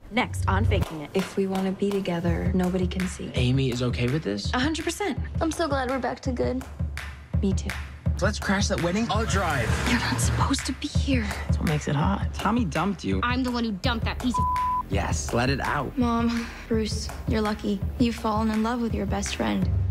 Next on Faking It. If we want to be together, nobody can see. Amy is okay with this? 100%. I'm so glad we're back to good. Me too. Let's crash that wedding. I'll drive. You're not supposed to be here. That's what makes it hot. Tommy dumped you. I'm the one who dumped that piece of Yes, let it out. Mom, Bruce, you're lucky. You've fallen in love with your best friend.